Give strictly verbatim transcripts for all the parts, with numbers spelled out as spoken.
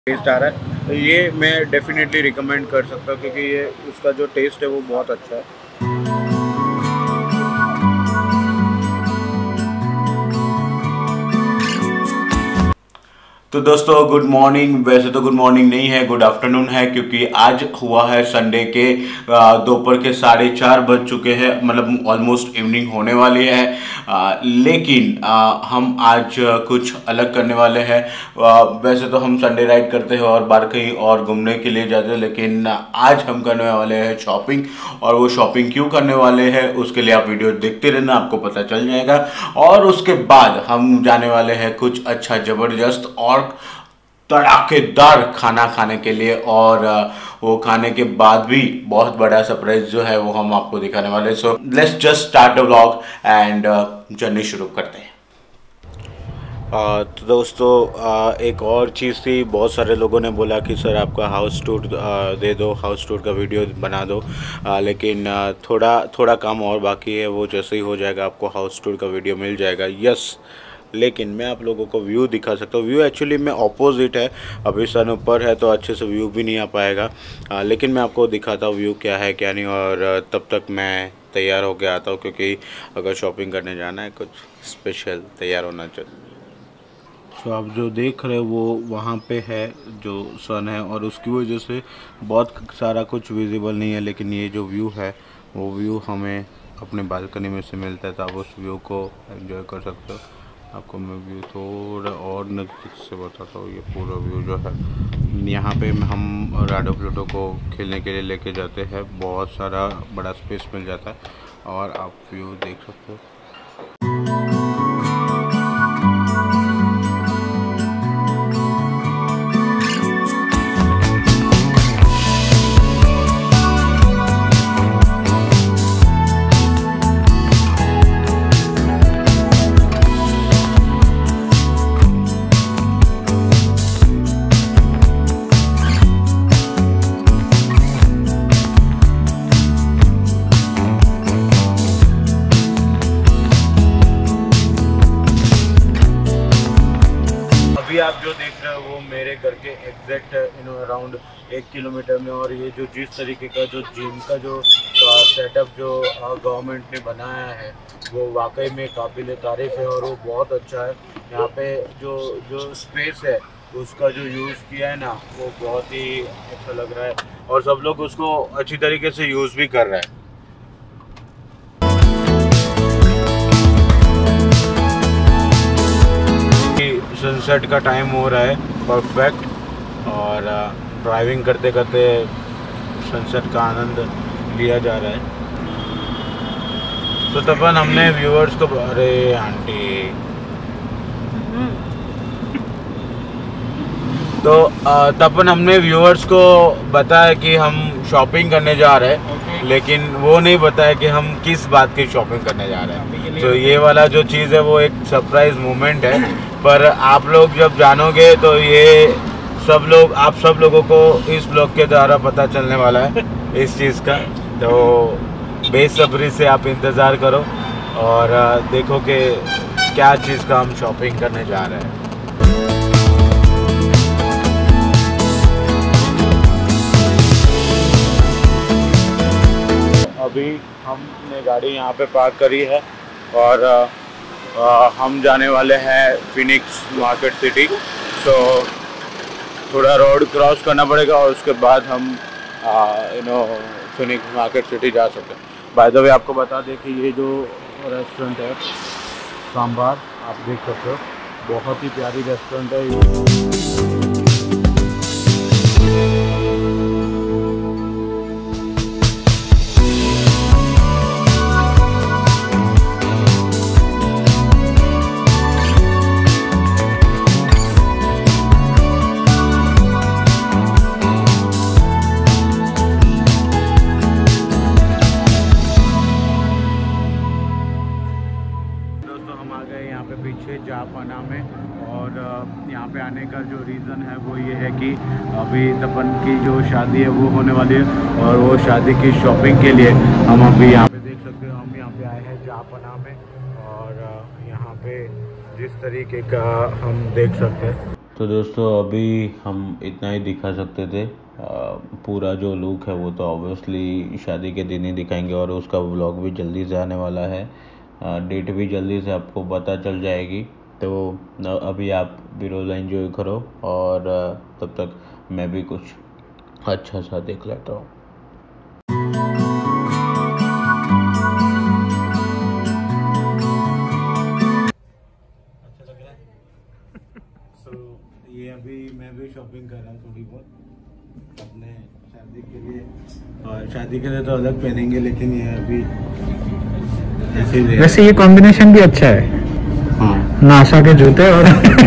Test आ रहा है, तो ये मैं डेफिनेटली रिकमेंड कर सकता हूँ क्योंकि ये उसका जो टेस्ट है वो बहुत अच्छा है। तो दोस्तों गुड मॉर्निंग। वैसे तो गुड मॉर्निंग नहीं है, गुड आफ्टरनून है, क्योंकि आज हुआ है संडे के दोपहर के साढ़े चार बज चुके हैं, मतलब ऑलमोस्ट इवनिंग होने वाली है। आ, लेकिन आ, हम आज कुछ अलग करने वाले हैं। वैसे तो हम संडे राइड करते हैं और बाहर कहीं और घूमने के लिए जाते हैं, लेकिन आज हम करने वाले हैं शॉपिंग। और वो शॉपिंग क्यों करने वाले हैं उसके लिए आप वीडियो देखते रहना, आपको पता चल जाएगा। और उसके बाद हम जाने वाले हैं कुछ अच्छा ज़बरदस्त और तड़ाकेदार खाना खाने के लिए, और वो खाने के बाद भी बहुत बड़ा सरप्राइज जो है वो हम आपको दिखाने वाले हैं। So let's just start the vlog and journey शुरू करते हैं। Uh, तो दोस्तों uh, एक और चीज़ थी, बहुत सारे लोगों ने बोला कि सर आपका हाउस टूर uh, दे दो, हाउस टूर का वीडियो बना दो, uh, लेकिन uh, थोड़ा थोड़ा काम और बाकी है। वो जैसे ही हो जाएगा आपको हाउस टूर का वीडियो मिल जाएगा। यस, लेकिन मैं आप लोगों को व्यू दिखा सकता हूँ। व्यू एक्चुअली में ऑपोजिट है, अभी सन ऊपर है तो अच्छे से व्यू भी नहीं आ पाएगा, आ, लेकिन मैं आपको दिखाता हूँ व्यू क्या है क्या नहीं। और तब तक मैं तैयार होकर आता हूँ, क्योंकि अगर शॉपिंग करने जाना है कुछ स्पेशल तैयार होना चाहिए। सो so, आप जो देख रहे हो वो वहाँ पे है जो सन है, और उसकी वजह से बहुत सारा कुछ विजिबल नहीं है, लेकिन ये जो व्यू है वो व्यू हमें अपने बालकनी में से मिलता है, तो आप उस व्यू को एंजॉय कर सकते हो। आपको मैं व्यू थोड़ा और नज़दीक से बताता हूँ। ये पूरा व्यू जो है, यहाँ पे हम राडो प्लूटो को खेलने के लिए लेके जाते हैं, बहुत सारा बड़ा स्पेस मिल जाता है, और आप व्यू देख सकते हो। अभी आप जो देख रहे हो वो मेरे घर के एग्जैक्ट इन अराउंड एक किलोमीटर में, और ये जो जिस तरीके का जो जिम का जो सेटअप जो गवर्नमेंट ने बनाया है वो वाकई में काबिल तारीफ़ है, और वो बहुत अच्छा है। यहाँ पे जो जो स्पेस है उसका जो यूज़ किया है ना वो बहुत ही अच्छा लग रहा है, और सब लोग उसको अच्छी तरीके से यूज़ भी कर रहे हैं। सनसेट का टाइम हो रहा है परफेक्ट, और ड्राइविंग करते करते सनसेट का आनंद लिया जा रहा है। तो तपन हमने व्यूअर्स को, अरे आंटी, तो तपन हमने व्यूअर्स को बताया कि हम शॉपिंग करने जा रहे हैं, लेकिन वो नहीं बताया कि हम किस बात की शॉपिंग करने जा रहे हैं। तो ये वाला जो चीज़ है वो एक सरप्राइज मोमेंट है, पर आप लोग जब जानोगे तो ये सब लोग, आप सब लोगों को इस ब्लॉग के द्वारा पता चलने वाला है इस चीज़ का। तो बेसब्री से आप इंतज़ार करो और देखो कि क्या चीज़ का हम शॉपिंग करने जा रहे हैं। अभी हमने गाड़ी यहाँ पे पार्क करी है, और आ, आ, हम जाने वाले हैं फिनिक्स मार्केट सिटी। तो थोड़ा रोड क्रॉस करना पड़ेगा और उसके बाद हम you know Phoenix market city जा सकते हैं। बाय द वे आपको बता दें कि ये जो रेस्टोरेंट है सांबार, आप देख सकते हो, बहुत ही प्यारी रेस्टोरेंट है ये। पीछे जापाना में, और यहाँ पे आने का जो रीज़न है वो ये है कि अभी तपन की जो शादी है वो होने वाली है, और वो शादी की शॉपिंग के लिए हम अभी यहाँ पे देख सकते हो, हम यहाँ पे आए हैं जापाना में। और यहाँ पे जिस तरीके का हम देख सकते हैं तो दोस्तों अभी हम इतना ही दिखा सकते थे। आ, पूरा जो लुक है वो तो ऑब्वियसली शादी के दिन ही दिखाएंगे और उसका व्लॉग भी जल्दी से आने वाला है। आ, डेट भी जल्दी से आपको पता चल जाएगी। तो अभी आप भी रोज़ एंजॉय करो और तब तक मैं भी कुछ अच्छा सा देख लेता हूँ। So, ये अभी मैं भी शॉपिंग कर रहा हूँ थोड़ी बहुत अपने शादी के लिए, और शादी के लिए तो अलग पहनेंगे लेकिन ये अभी ऐसे ही। वैसे ये कॉम्बिनेशन भी अच्छा है। हाँ, नासा के जूते और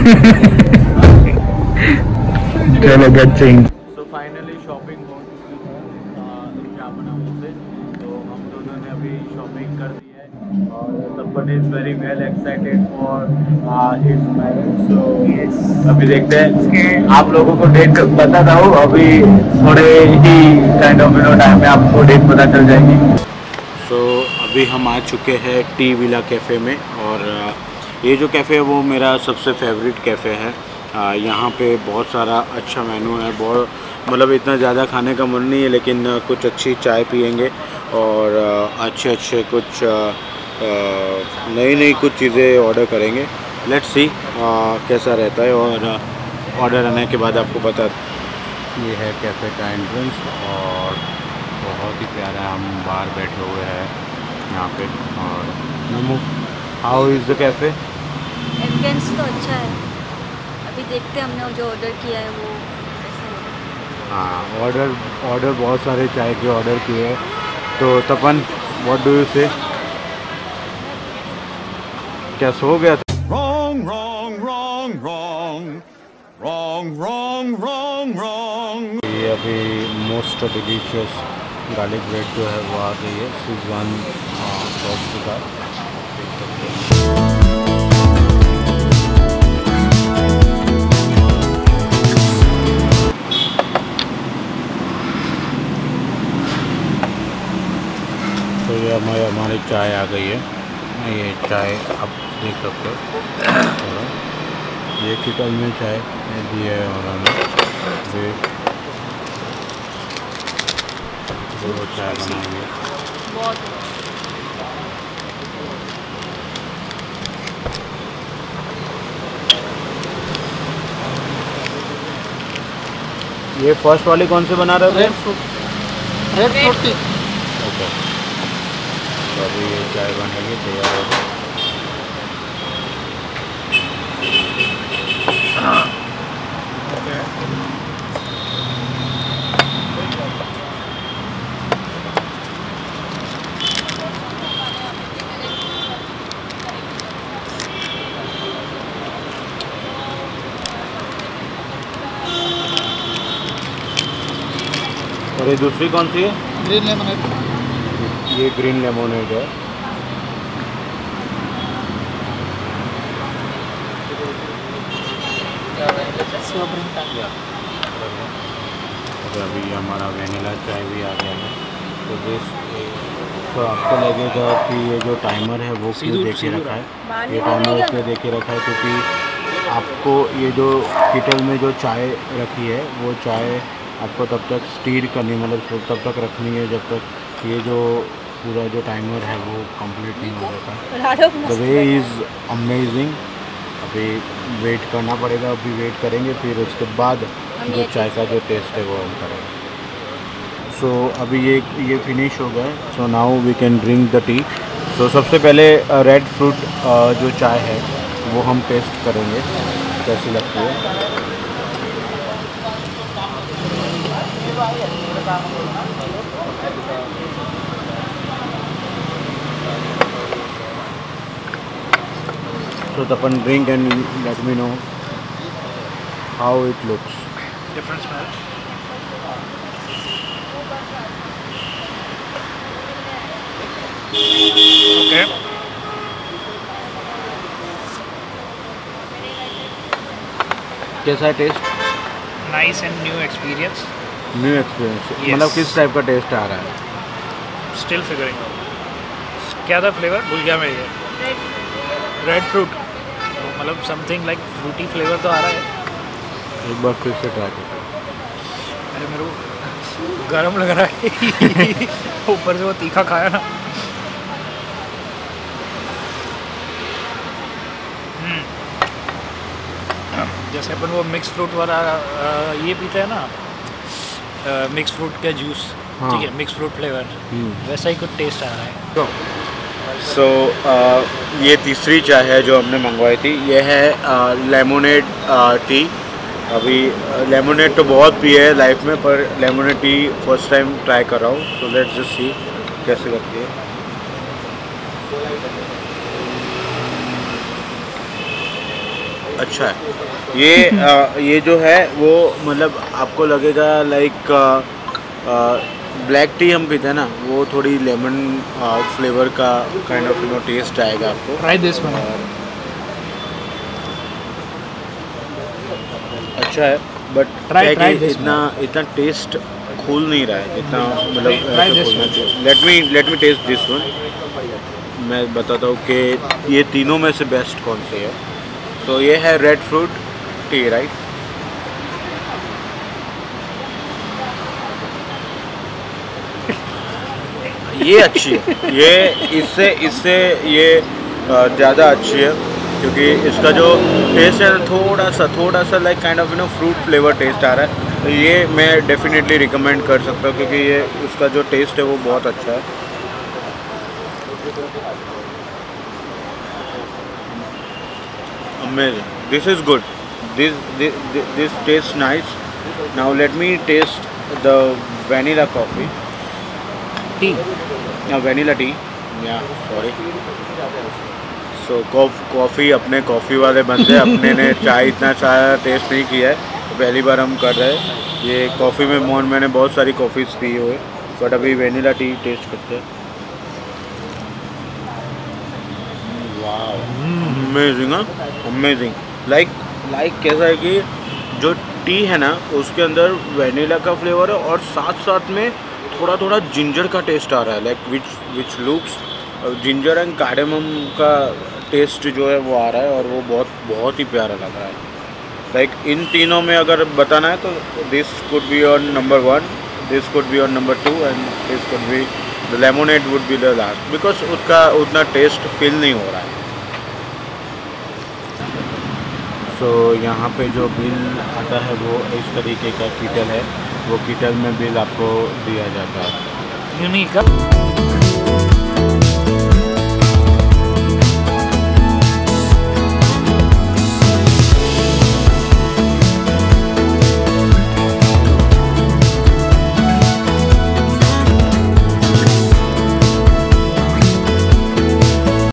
चलो गेट चेंज। तो फाइनली शॉपिंग हो चुकी है जामनामो से। तो हम दोनों ने अभी शॉपिंग कर दी है और सबन is very well excited for its marriage. So अभी देखते हैं, आप लोगों को डेट बता था हूँ अभी थोड़े ही kind of you know time में आपको डेट पता चल जाएगी। सो so, अभी हम आ चुके हैं टी विला कैफ़े में, और ये जो कैफ़े है वो मेरा सबसे फेवरेट कैफ़े है। यहाँ पे बहुत सारा अच्छा मेनू है, बहुत मतलब इतना ज़्यादा खाने का मन नहीं है लेकिन कुछ अच्छी चाय पियेंगे और अच्छे अच्छे कुछ नई नई कुछ चीज़ें ऑर्डर करेंगे। लेट्स सी कैसा रहता है, और ऑर्डर आने के बाद आपको बता। ये है कैफ़े का एंट्रेंस और बहुत ही प्यारा, हम बाहर बैठे हुए हैं यहाँ पे। और Namo, how is the cafe? Ambience तो अच्छा है, अभी देखते हैं हमने जो ऑर्डर किया है वो कैसा है। हाँ, ऑर्डर ऑर्डर बहुत सारे चाय के ऑर्डर किए हैं। तो तपन, व्हाट डू यू से? क्या सो गया था? Wrong, wrong, wrong, wrong, wrong, wrong, wrong, wrong. ये अभी मोस्ट डिलीशियस गार्लिक ब्रेड जो है वो आ गई है सीजवान सॉस के साथ, देख सकते हैं। तो ये हमारे हमारी चाय आ गई है, ये चाय आप देख सकते हो। ये किटल में चाय दी है और हमें वो चाय बनाएंगे। बहुत ये फर्स्ट वाली कौन से बना रहे थे? Red fruit, red fruit tea. Okay, तो अभी ये चाय बनेगी, तैयार होगी। और ये दूसरी कौन सी है? Green lemonade. ये ग्रीन लेमनेड है। तो अभी हमारा वेनिला चाय भी आ गया है। तो दिस तो आपको लगेगा कि ये जो टाइमर है वो क्यों दे के रखा है? ये टाइमर इसलिए दे के रखा है क्योंकि आपको ये जो किटल में जो चाय रखी है वो चाय आपको तब तक स्टीर करनी, मतलब तब तक रखनी है जब तक ये जो पूरा जो टाइमर है वो कंप्लीट नहीं हो जाता। The way is amazing. अभी वेट करना पड़ेगा, अभी वेट करेंगे फिर उसके बाद जो चाय का जो टेस्ट है वो हम करेंगे। सो so, अभी ये ये फिनिश हो गया है। So now we can drink the tea. So सबसे पहले रेड फ्रूट जो चाय है वो हम टेस्ट करेंगे कैसी लगती है। So Tapan, drink and let me know how it looks. Different smell. Okay. कैसा है taste? Nice and new experience. New experience, Yes. मतलब किस टाइप का टेस्ट आ रहा है? Still figuring out. क्या था फ्लेवर? भूल गया मैं ये। रेड फ्रूट, मतलब समथिंग लाइक फ्रूटी फ्लेवर तो आ रहा है, एक बार फिर से ट्राई करते हैं। अरे मेरे को गर्म लग रहा है ऊपर से वो तीखा खाया ना। जैसे अपन वो मिक्स फ्रूट वाला ये पीते हैं ना, मिक्स फ्रूट का जूस, ठीक है, मिक्स फ्रूट फ्लेवर, वैसा ही कुछ टेस्ट आ रहा है। सो so, uh, ये तीसरी चाय है जो हमने मंगवाई थी। ये है लेमोनेड टी। अभी लेमोनेड तो बहुत पिए है लाइफ में, पर lemonade tea first time try कर रहा हूँ। सो लेट्स जस्ट सी कैसे लगती है। अच्छा है ये uh, ये जो है वो मतलब आपको लगेगा लाइक ब्लैक टी हम पीते हैं ना, वो थोड़ी लेमन फ्लेवर का kind of you know taste आएगा आपको। Try this one. अच्छा है बट Try- try this इतना इतना टेस्ट खुल नहीं रहा है जितना मतलब। Let me let me taste this one. मैं बताता हूँ कि ये तीनों में से बेस्ट कौन सी है। सो so, ये है रेड फ्रूट टी, राइट। ये अच्छी है, ये इससे इससे ये ज़्यादा अच्छी है क्योंकि इसका जो टेस्ट है थोड़ा सा थोड़ा सा like kind of you know fruit flavour taste आ रहा है। तो ये मैं डेफिनेटली रिकमेंड कर सकता हूँ क्योंकि ये उसका जो टेस्ट है वो बहुत अच्छा है। Amazing, this is good, this this taste nice. Now let me taste the vanilla coffee tea, vanilla tea, या सॉरी। सो कॉफ़ी अपने कॉफ़ी वाले बंदे, अपने ने चाय इतना चाय टेस्ट नहीं किया है, पहली बार हम कर रहे हैं। ये कॉफ़ी में मोन मैंने बहुत सारी कॉफ़ीज़ पी हुए, बट अभी वैनिला टी टेस्ट करते हैं। वाह, अमेजिंग, अमेजिंग। लाइक लाइक कैसा है कि जो टी है ना उसके अंदर वैनिला का फ्लेवर है और साथ साथ में थोड़ा थोड़ा जिंजर का टेस्ट आ रहा है, like which which looks ginger and cardamom का टेस्ट जो है वो आ रहा है और वो बहुत बहुत ही प्यारा लग रहा है। लाइक like, इन तीनों में अगर बताना है तो this could be on number one, this could be on number two and this could be the lemonade would be the last, because उसका उतना टेस्ट फील नहीं हो रहा है। सो so, यहाँ पे जो बिल आता है वो इस तरीके का कीटल है, वो कीटल में बिल आपको दिया जाता है। यूनिक।